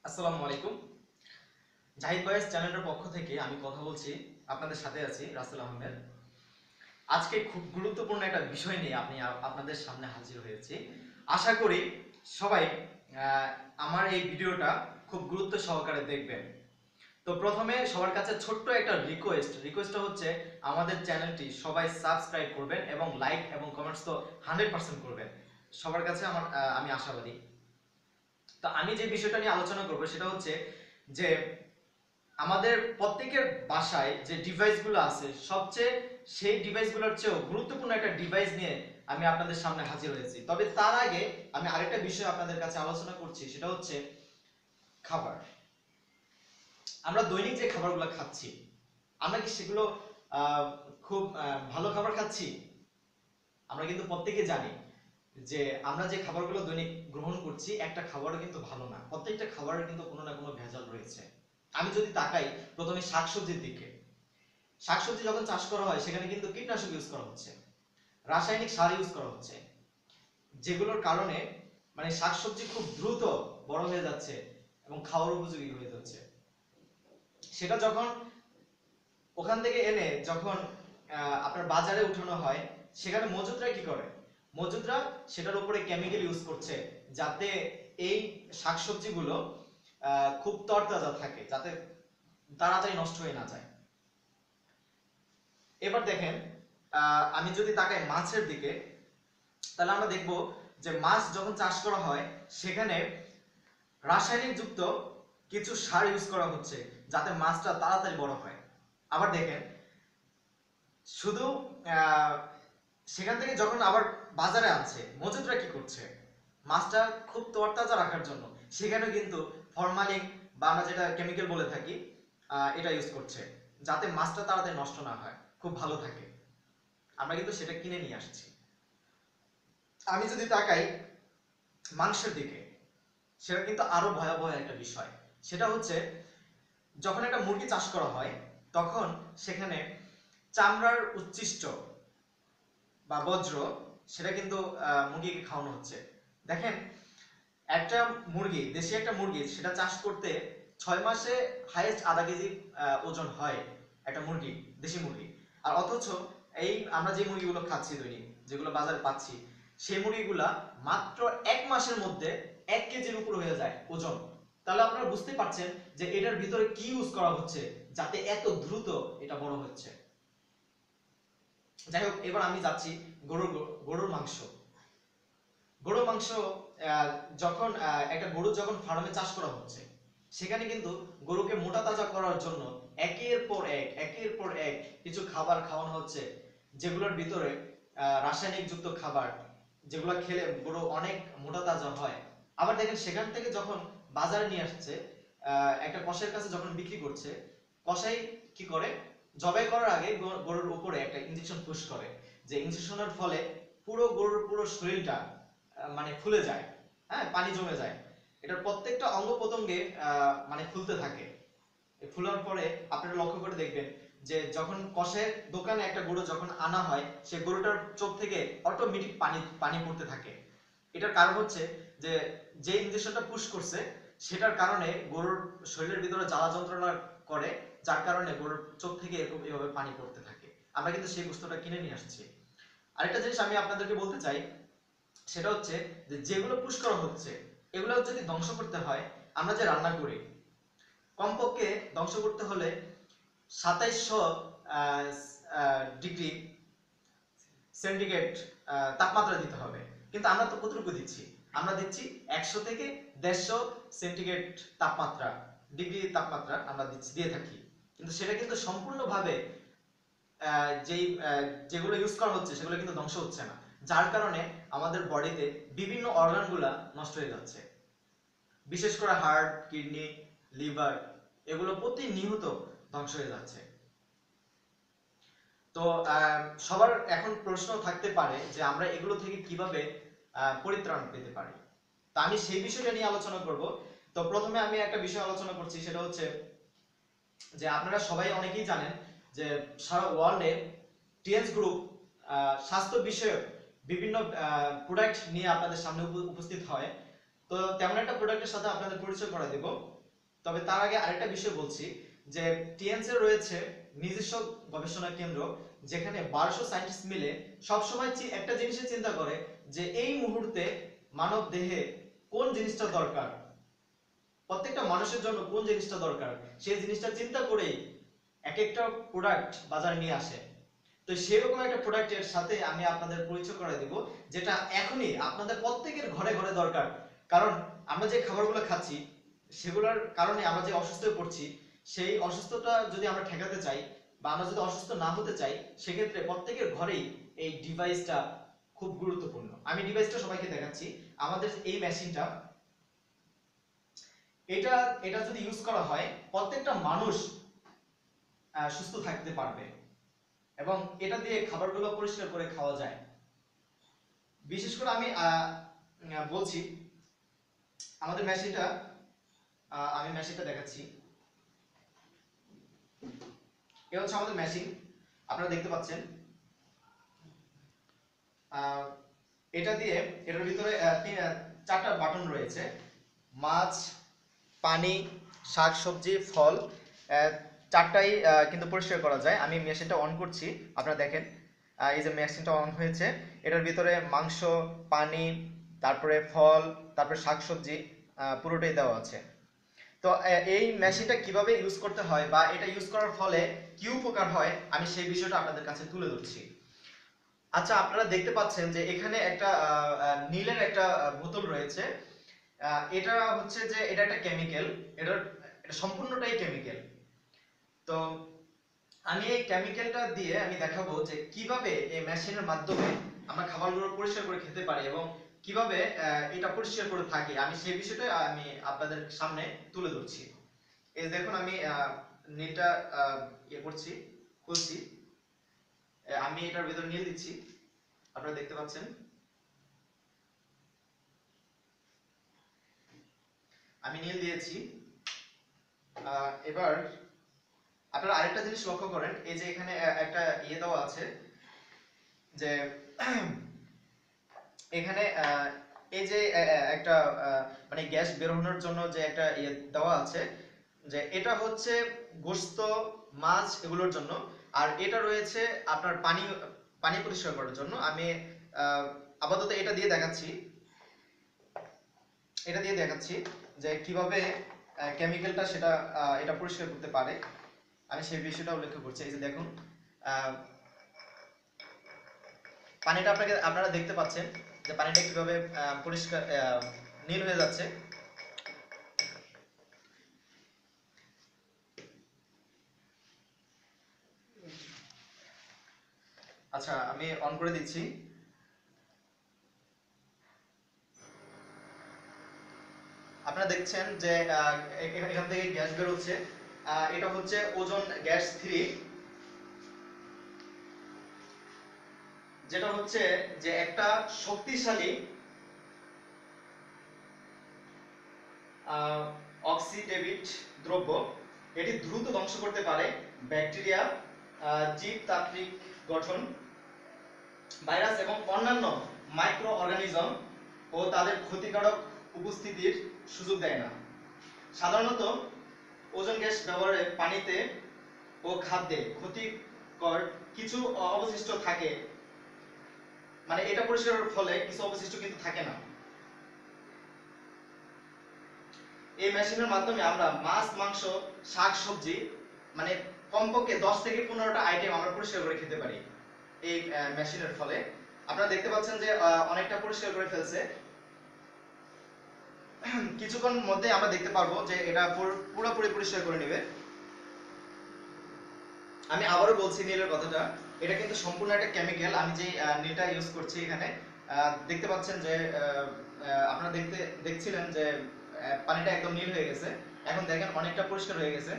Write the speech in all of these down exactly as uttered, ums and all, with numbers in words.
আসসালামু আলাইকুম। জাহিদ বয়েস চ্যানেলের পক্ষ থেকে আমি কথা বলছি, আপনাদের সাথে আছি রাসেল আহমেদ। আজকে খুব গুরুত্বপূর্ণ একটা বিষয় নিয়ে আপনি আপনাদের সামনে হাজির হয়েছি। আশা করি সবাই আহ, আমার এই ভিডিওটা খুব গুরুত্ব সহকারে দেখবেন। তো প্রথমে সবার কাছে ছোট্ট একটা রিকোয়েস্ট রিকোয়েস্টটা হচ্ছে আমাদের চ্যানেলটি সবাই সাবস্ক্রাইব করবেন এবং লাইক এবং কমেন্টস তো হান্ড্রেড পার্সেন্ট করবেন। সবার কাছে আমার আহ, আমি আশাবাদী। তো আমি যে বিষয়টা নিয়ে আলোচনা করবো সেটা হচ্ছে যে আমাদের প্রত্যেকের বাসায় যে ডিভাইসগুলো আছে, সবচেয়ে সেই ডিভাইসগুলোর চেয়েও গুরুত্বপূর্ণ একটা ডিভাইস নিয়ে আমি আপনাদের সামনে হাজির হয়েছি। তবে তার আগে আমি আরেকটা বিষয় আপনাদের কাছে আলোচনা করছি, সেটা হচ্ছে খাবার। আমরা দৈনিক যে খাবারগুলো খাচ্ছি, আমরা কি সেগুলো আহ, খুব আহ, ভালো খাবার খাচ্ছি? আমরা কিন্তু প্রত্যেকে জানি যে আমরা যে খাবারগুলো দৈনিক গ্রহণ করছি, একটা খাবারও কিন্তু ভালো না। প্রত্যেকটা খাবারের কিন্তু কোনো না কোনো ভেজাল রয়েছে। আমি যদি তাকাই প্রথমে শাকসবজির দিকে, শাকসবজি যখন চাষ করা হয় সেখানে কিন্তু কীটনাশক ইউজ করা হচ্ছে, রাসায়নিক সার ইউজ করা হচ্ছে, যেগুলোর কারণে মানে শাকসবজি খুব দ্রুত বড় হয়ে যাচ্ছে এবং খাওয়ার উপযোগী হয়ে যাচ্ছে। সেটা যখন ওখান থেকে এনে যখন আহ, আপনার বাজারে উঠানো হয়, সেখানে মজুদরা কি করে? মজুদরা সেটার উপরে কেমিক্যাল ইউজ করছে যাতে এই শাকসবজিগুলো আহ, খুব তরতাজা থাকে, যাতে তাড়াতাড়ি নষ্ট হয়ে না যায়। এবার দেখেন, আহ, আমি যদি তাকাই মাছের দিকে, তাহলে আমরা দেখব যে মাছ যখন চাষ করা হয় সেখানে রাসায়নিক যুক্ত কিছু সার ইউজ করা হচ্ছে যাতে মাছটা তাড়াতাড়ি বড় হয়। আবার দেখেন, শুধু আহ, সেখান থেকে যখন আবার বাজারে আনছে, মজুদরা কি করছে? মাছটা খুব তরতাজা রাখার জন্য সেখানে কিন্তু ফরমালিন বা আমরা যেটা কেমিক্যাল বলে থাকি, আহ, এটা ইউজ করছে যাতে মাছটা তাড়াতাড়ি নষ্ট না হয়, খুব ভালো থাকে। আমরা কিন্তু সেটা কিনে নিয়ে আসছি। আমি যদি তাকাই মাংসের দিকে, সেটা কিন্তু আরো ভয়াবহ একটা বিষয়। সেটা হচ্ছে যখন একটা মুরগি চাষ করা হয়, তখন সেখানে চামড়ার উচ্ছিষ্ট বা বজ্র, সেটা কিন্তু আহ, মুরগিকে খাওয়ানো হচ্ছে। দেখেন, একটা মুরগি, দেশি একটা মুরগি, সেটা চাষ করতে ছয় মাসে হাইয়েস্ট আধা কেজি আহ, ওজন হয় একটা মুরগি, দেশি মুরগি। আর অথচ এই আমরা যে মুরগিগুলো খাচ্ছি দৈনিক, যেগুলো বাজারে পাচ্ছি, সেই মুরগিগুলা মাত্র এক মাসের মধ্যে এক কেজির উপর হয়ে যায় ওজন। তাহলে আপনারা বুঝতে পারছেন যে এটার ভিতরে কি ইউজ করা হচ্ছে যাতে এত দ্রুত এটা বড় হচ্ছে। যাই হোক, এবার আমি যাচ্ছি গরুর গরুর মাংস। গরুর মাংস আহ, যখন আহ, একটা গরু যখন ফার্মে চাষ করা হচ্ছে, সেখানে কিন্তু গরুকে মোটা তাজা করার জন্য একের পর এক একের পর এক কিছু খাবার খাওয়ানো হচ্ছে, যেগুলোর ভিতরে আহ, রাসায়নিক যুক্ত খাবার, যেগুলো খেলে গরু অনেক মোটা তাজা হয়। আবার দেখেন, সেখান থেকে যখন বাজারে নিয়ে আসছে, আহ, একটা কসাইয়ের কাছে যখন বিক্রি করছে, কসাই কি করে? জবাই করার আগে গ- গরুর উপরে একটা ইনজেকশন পুশ করে, যে ইনজেকশনের ফলে পুরো গরুর পুরো শরীরটা আহ, মানে ফুলে যায়, হ্যাঁ, পানি জমে যায়। এটার প্রত্যেকটা অঙ্গ প্রত্যঙ্গে আহ, মানে ফুলতে থাকে। এই ফুলার পরে আপনারা লক্ষ্য করে দেখবেন যে যখন কষের দোকানে একটা গরু যখন আনা হয়, সে গরুটার চোখ থেকে অটোমেটিক পানি পানি পড়তে থাকে। এটার কারণ হচ্ছে যে যে ইনজেকশনটা পুশ করছে, সেটার কারণে গরুর শরীরের ভিতরে জ্বালা যন্ত্রণা করে, যার কারণে গরুর চোখ থেকে এরকম এভাবে পানি পড়তে থাকে। আমরা কিন্তু সেই বস্তুটা কিনে নিয়ে আসছি। আরেকটা জিনিস আমি আপনাদেরকে বলতে চাই, সেটা হচ্ছে যে যেগুলো পুশ করা হচ্ছে, এগুলো যদি ধ্বংস করতে হয়, আমরা যে রান্না করি, কমপক্ষে ধ্বংস করতে হলে সাতাইশশো ডিগ্রি সেন্টিগ্রেড তাপমাত্রা দিতে হবে। কিন্তু আমরা তো কতটুকু দিচ্ছি? আমরা দিচ্ছি একশো থেকে দেড়শো সেন্টিগ্রেড তাপমাত্রা, ডিগ্রি তাপমাত্রা আমরা দিচ্ছি, দিয়ে থাকি। কিন্তু সেটা কিন্তু সম্পূর্ণভাবে আহ, যেই আহ, যেগুলো ইউজ করা হচ্ছে সেগুলো কিন্তু ধ্বংস হচ্ছে না, যার কারণে আমাদের বডিতে বিভিন্ন অর্গানগুলা নষ্ট হয়ে যাচ্ছে। বিশেষ করে হার্ট, কিডনি, লিভার, এগুলো প্রতিনিয়ত ধ্বংস হয়ে যাচ্ছে। তো আহ, সবার এখন প্রশ্ন থাকতে পারে যে আমরা এগুলো থেকে কিভাবে আহ, পরিত্রাণ পেতে পারি। তা আমি সেই বিষয়টা নিয়ে আলোচনা করব। তো প্রথমে আমি একটা বিষয় আলোচনা করছি, সেটা হচ্ছে যে আপনারা সবাই অনেকেই জানেন যে সারা ওয়ার্ল্ডে টিএনস গ্রুপ স্বাস্থ্য বিষয়ক বিভিন্ন প্রোডাক্ট নিয়ে আপনাদের সামনে উপ- উপস্থিত হয়। তো তেমন একটা প্রোডাক্টের সাথে আপনাদের পরিচয় করা দেব। তবে তার আগে আরেকটা বিষয় বলছি যে টিএনস এর রয়েছে নিজস্ব গবেষণা কেন্দ্র, যেখানে বারোশো সায়েন্টিস্ট মিলে সবসময় একটা জিনিসের চিন্তা করে যে এই মুহূর্তে মানব দেহে কোন জিনিসটা দরকার, প্রত্যেকটা মানুষের জন্য কোন জিনিসটা দরকার, সেই জিনিসটা চিন্তা করেই এক একটা প্রোডাক্ট বাজারে নিয়ে আসে। তো সেরকম একটা প্রোডাক্টের সাথে আমি আপনাদের পরিচয় করে দেব, যেটা এখনই আপনাদের প্রত্যেকের ঘরে ঘরে দরকার। কারণ আমরা যে খাবারগুলো খাচ্ছি সেগুলোর কারণে আমরা যে অসুস্থ হয়ে পড়ছি, সেই অসুস্থতা যদি আমরা ঠেকাতে চাই বা আমরা যদি অসুস্থ না হতে চাই, সেক্ষেত্রে প্রত্যেকের ঘরেই এই ডিভাইসটা খুব গুরুত্বপূর্ণ। আমি ডিভাইসটা সবাইকে দেখাচ্ছি। আমাদের এই মেশিনটা, এটা এটা যদি ইউজ করা হয় প্রত্যেকটা মানুষ সুস্থ থাকতে পারবে এবং এটা দিয়ে খাবারগুলো পরিষ্কার করে খাওয়া যায়। বিশেষ করে আমি বলছি আমাদের মেশিনটা, আমি মেশিনটা দেখাচ্ছি। এটা হচ্ছে আমাদের মেশিন, আপনারা দেখতে পাচ্ছেন। এটা দিয়ে এটার ভিতরে চারটা বাটন রয়েছে, মাছ, পানি, শাক সবজি, ফল, চারটাই কিন্তু পরিষ্কার করা যায়। আমি মেশিনটা অন করছি, আপনারা দেখেন এই যে মেশিনটা অন হয়েছে। এটার ভিতরে মাংস, পানি, তারপরে ফল, তারপরে শাক সবজি পুরোটাই দেওয়া আছে। তো এই মেশিনটা কিভাবে ইউজ করতে হয় বা এটা ইউজ করার ফলে কি উপকার হয়, আমি সেই বিষয়টা আপনাদের কাছে তুলে ধরছি। আচ্ছা, আপনারা দেখতে পাচ্ছেন যে এখানে একটা নীলের একটা বোতল রয়েছে। এটা হচ্ছে যে এটা একটা কেমিক্যাল, এটা এটা সম্পূর্ণটাই কেমিক্যাল। তো আমি এই কেমিক্যালটা দিয়ে আমি দেখাবো যে কিভাবে এই মেশিনের মাধ্যমে আমরা খাবারগুলো পরিষ্কার করে খেতে পারি এবং কিভাবে এটা পরিষ্কার করে থাকি, আমি সেই বিষয়টা আমি আপনাদের সামনে তুলে ধরছি। এই দেখুন, আমি নীলটা ইয়ে করছি, খুলছি। আমি এটার ভিতরে নীল দিচ্ছি, আপনারা দেখতে পাচ্ছেন। আমি নীল দিয়েছি। এবার আপনারা আরেকটা জিনিস লক্ষ্য করেন, এই যে এখানে একটা ইয়ে দেওয়া আছে যে এখানে এই যে একটা মানে গ্যাস বের হওয়ার জন্য যে একটা ইয়ে দেওয়া আছে, যে এটা হচ্ছে গোশত, মাছ এগুলোর জন্য, আর এটা রয়েছে আপনার পানি পানি পরিষ্কার করার জন্য। আমি আপাতত এটা দিয়ে দেখাচ্ছি এটা দিয়ে দেখাচ্ছি যে কিভাবে কেমিক্যালটা সেটা এটা পরিষ্কার করতে পারে, আমি সেই বিষয়টা উল্লেখ করছি। এই যে দেখুন, পানিটা আপনাকে আপনারা দেখতে পাচ্ছেন যে পানিটা কিভাবে পরিষ্কার নীল হয়ে যাচ্ছে। আচ্ছা, আমি অন করে দিচ্ছি। আপনারা দেখছেন যে এখান থেকে গ্যাস বের হচ্ছে, এটা হচ্ছে ওজোন গ্যাস থ্রি, যেটা হচ্ছে যে একটা শক্তিশালী অক্সিডেটিভ দ্রব্য। এটি দ্রুত ধ্বংস করতে পারে ব্যাকটেরিয়া, জীবতাত্ত্বিক গঠন, ভাইরাস এবং অন্যান্য মাইক্রো অর্গানিজম ও তাদের ক্ষতিকারক উপস্থিতির সুযোগ দেয় না। সাধারণত ওজোন গ্যাস ব্যবহারে পানিতে ও খাদ্যে ক্ষতিকর কিছু অবশিষ্ট থাকে, মানে এটা পরিষ্কারের ফলে কিছু অবশিষ্ট কিন্তু থাকে না। এই মেশিনের মাধ্যমে আমরা মাছ, মাংস, শাক সবজি মানে কমপক্ষে দশ থেকে পনেরোটা আইটেম আমরা পরিষ্কার করে খেতে পারি এই মেশিনের ফলে। আপনারা দেখতে পাচ্ছেন যে অনেকটা পরিষ্কার করে ফেলছে। কিছুক্ষণ মধ্যে আমরা দেখতে পারবো যে এটা পুরোপুরি পরিষ্কার করে নেবে। আমি আবারও বলছি নীলের কথাটা, এটা কিন্তু সম্পূর্ণ একটা কেমিক্যাল। আমি যে নীলটা ইউজ করছি এখানে দেখতে পাচ্ছেন যে আপনারা দেখতে দেখছিলেন যে পানিটা একদম নীল হয়ে গেছে, এখন দেখেন অনেকটা পরিষ্কার হয়ে গেছে।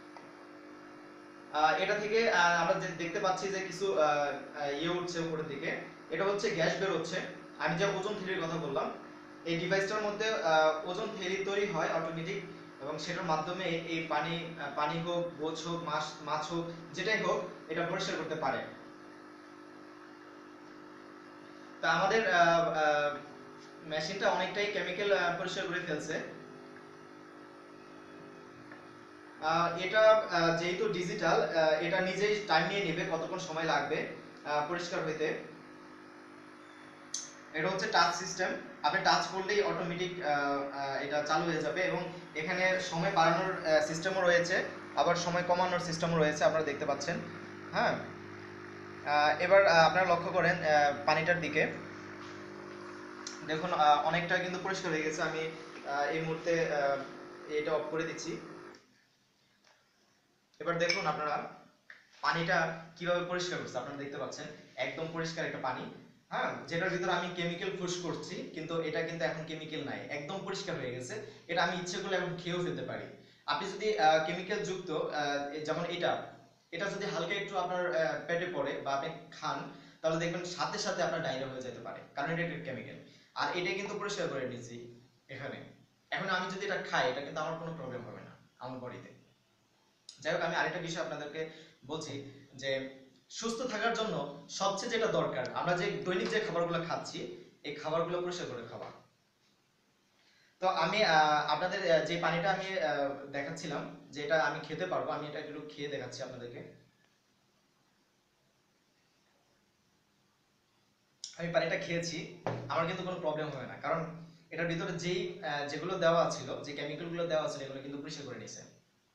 এটা থেকে আমরা দেখতে পাচ্ছি যে কিছু ইয়ে উঠছে উপরের দিকে, এটা হচ্ছে গ্যাস বের হচ্ছে। আমি যে ওজোন থ্রির কথা বললাম, এই ডিভাইসটার মধ্যে ওজোন থ্রি তৈরি হয় অটোমেটিক, এবং সেটার মাধ্যমে এই পানি পানি হোক, বোঝ হোক, মাছ মাছ হোক, যেটাই হোক, এটা পরিষ্কার করতে পারে। তা আমাদের মেশিনটা অনেকটাই কেমিক্যাল পরিষ্কার করে ফেলছে। আহ, এটা আহ, যেহেতু ডিজিটাল, এটা নিজেই টাইম নিয়ে নেবে কতক্ষণ সময় লাগবে আহ, পরিষ্কার হইতে। এটা হচ্ছে টাচ সিস্টেম, আপনি টাচ করলেই অটোমেটিক এটা চালু হয়ে যাবে, এবং এখানে সময় বাড়ানোর সিস্টেমও রয়েছে, আবার সময় কমানোর সিস্টেমও রয়েছে, আপনারা দেখতে পাচ্ছেন। হ্যাঁ, আহ, এবার আহ, আপনারা লক্ষ্য করেন আহ, পানিটার দিকে, দেখুন আহ, অনেকটা কিন্তু পরিষ্কার হয়ে গেছে। আমি আহ, এই মুহূর্তে আহ, এটা অফ করে দিচ্ছি। এবার দেখুন আপনারা পানিটা কিভাবে পরিষ্কার করছে, আপনারা দেখতে পাচ্ছেন একদম পরিষ্কার একটা পানি। হ্যাঁ, যেটার ভিতরে আমি কেমিক্যাল ফুস করছি, কিন্তু এটা কিন্তু এখন কেমিক্যাল নাই, একদম পরিষ্কার হয়ে গেছে। এটা আমি ইচ্ছে করলে এখন খেয়েও ফেলতে পারি। আপনি যদি কেমিক্যাল যুক্ত আহ, যেমন এটা এটা যদি হালকা একটু আপনার আহ, পেটে পড়ে বা আপনি খান, তাহলে দেখবেন সাথে সাথে আপনার ডায়রিয়া হয়ে যেতে পারে, কারণ এটা একটা কেমিক্যাল। আর এটা কিন্তু পরিষ্কার করে নিয়েছি এখানে। এখন আমি যদি এটা খাই, এটা কিন্তু আমার কোনো প্রবলেম হবে না আমার বডিতে। যাই হোক, আমি আরেকটা বিষয় আপনাদেরকে বলছি যে সুস্থ থাকার জন্য সবচেয়ে যেটা দরকার, আমরা যে দৈনিক যে খাবারগুলো খাচ্ছি, এই খাবারগুলো পরিষ্কার করে খাওয়া। তো আমি আহ, আপনাদের আহ, যে পানিটা আমি আহ, দেখাচ্ছিলাম যে এটা আমি খেতে পারবো, আমি এটা একটু খেয়ে দেখাচ্ছি আপনাদেরকে। আমি পানিটা খেয়েছি, আমার কিন্তু কোনো প্রবলেম হবে না, কারণ এটার ভিতরে যেই আহ, যেগুলো দেওয়া ছিল, যে কেমিক্যালগুলো দেওয়া ছিল, এগুলো কিন্তু পরিষ্কার করে নিয়েছে।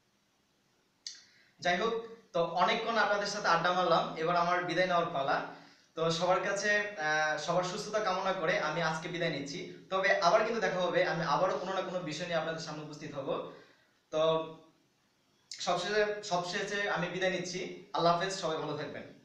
যাই হোক, তো অনেকক্ষণ আপনাদের সাথে আড্ডা মারলাম, এবার আমার বিদায় নেওয়ার পালা। তো সবার কাছে আহ, সবার সুস্থতা কামনা করে আমি আজকে বিদায় নিচ্ছি। তবে আবার কিন্তু দেখা হবে, আমি আবারও কোনো না কোনো বিষয় নিয়ে আপনাদের সামনে উপস্থিত হব। তো সবশেষে সবশেষে আমি বিদায় নিচ্ছি। আল্লাহ হাফেজ, সবাই ভালো থাকবেন।